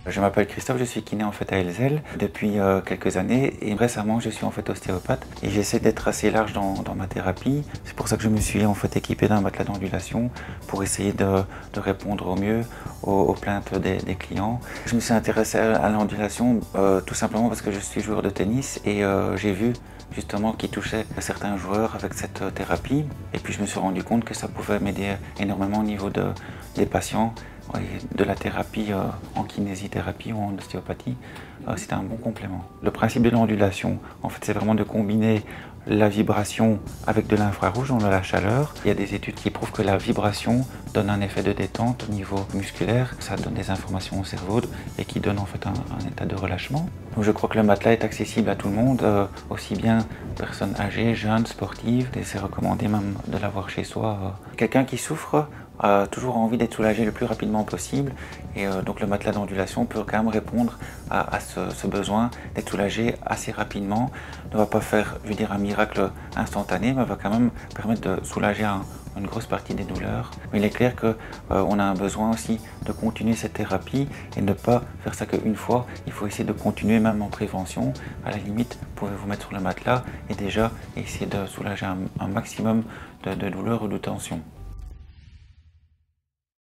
Je m'appelle Christophe, je suis kiné en fait à Ellezelles depuis quelques années et récemment je suis en fait ostéopathe et j'essaie d'être assez large dans ma thérapie. C'est pour ça que je me suis en fait équipé d'un matelas d'ondulation pour essayer de répondre au mieux aux plaintes des clients. Je me suis intéressé à l'ondulation tout simplement parce que je suis joueur de tennis et j'ai vu justement qui touchait certains joueurs avec cette thérapie et puis je me suis rendu compte que ça pouvait m'aider énormément au niveau des patients. De la thérapie en kinésithérapie ou en ostéopathie, c'est un bon complément. Le principe de l'ondulation, en fait, c'est vraiment de combiner la vibration avec de l'infrarouge, donc de la chaleur. Il y a des études qui prouvent que la vibration donne un effet de détente au niveau musculaire. Ça donne des informations au cerveau et qui donne en fait un état de relâchement. Donc je crois que le matelas est accessible à tout le monde, aussi bien personnes âgées, jeunes, sportives. Et c'est recommandé même de l'avoir chez soi. Quelqu'un qui souffre a toujours envie d'être soulagé le plus rapidement possible et donc le matelas d'ondulation peut quand même répondre à ce besoin d'être soulagé assez rapidement. Ne va pas faire, je veux dire, un miracle instantané, mais va quand même permettre de soulager une grosse partie des douleurs. Mais il est clair qu'on a un besoin aussi de continuer cette thérapie et ne pas faire ça qu'une fois. Il faut essayer de continuer même en prévention. À la limite, vous pouvez vous mettre sur le matelas et déjà essayer de soulager un maximum de douleurs ou de tension.